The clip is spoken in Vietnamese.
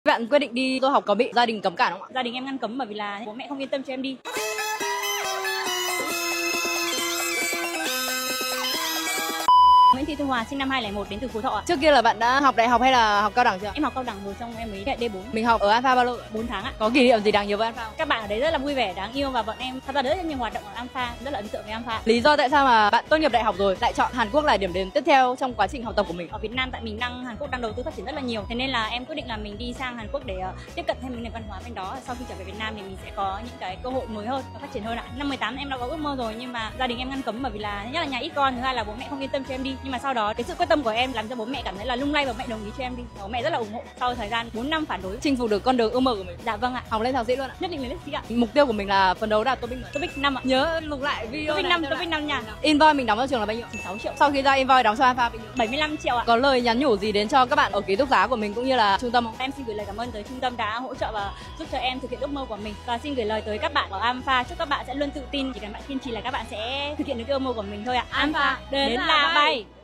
Bạn quyết định đi du học có bị gia đình cấm cản không ạ? Gia đình em ngăn cấm bởi vì là bố mẹ không yên tâm cho em đi. Nguyễn Thị Thu Hòa sinh năm 2001 đến từ Phú Thọ ạ. Trước kia là bạn đã học đại học hay là học cao đẳng chưa? Em học cao đẳng rồi xong em mới nhận D4. Mình học ở Alpha bao lâu? 4 tháng ạ. Có kỷ niệm gì đáng nhớ với Alpha không? Các bạn ở đấy rất là vui vẻ, đáng yêu và bọn em tham gia rất là nhiều hoạt động ở Alpha, rất là ấn tượng với Alpha. Lý do tại sao mà bạn tốt nghiệp đại học rồi lại chọn Hàn Quốc là điểm đến tiếp theo trong quá trình học tập của mình? Ở Việt Nam tại mình Hàn Quốc đang đầu tư phát triển rất là nhiều, thế nên là em quyết định là mình đi sang Hàn Quốc để tiếp cận thêm nền văn hóa bên đó. Sau khi trở về Việt Nam thì mình sẽ có những cái cơ hội mới hơn và phát triển hơn ạ. Năm 18 em đã có ước mơ rồi nhưng mà gia đình em ngăn cấm bởi vì là thứ nhất là nhà ít con, thứ hai là bố mẹ không yên tâm cho em đi. Nhưng mà sau đó cái sự quyết tâm của em làm cho bố mẹ cảm thấy là lung lay và bố mẹ đồng ý cho em đi. Bố mẹ rất là ủng hộ sau thời gian 4 năm phản đối. Chinh phục được con đường ước mơ của mình. Dạ vâng ạ. Học lên thạc sĩ luôn ạ. Nhất định lên thạc sĩ ạ. Mục tiêu của mình là phấn đấu đạt TOEIC TOEIC 5 ạ. Nhớ lục lại video TOEIC 5 nha. Invoice mình đóng vào trường là bao nhiêu? 6 triệu. Sau khi ra invoice đóng cho Alpha bao nhiêu? 75 triệu ạ. Có lời nhắn nhủ gì đến cho các bạn ở ký túc xá của mình cũng như là trung tâm không? Em xin gửi lời cảm ơn tới trung tâm đã hỗ trợ và giúp cho em thực hiện ước mơ của mình, và xin gửi lời tới các bạn ở Alpha, chúc các bạn sẽ luôn tự tin, chỉ cần bạn kiên trì là các bạn sẽ thực hiện được ước mơ của mình thôi ạ. Alpha đến là bay.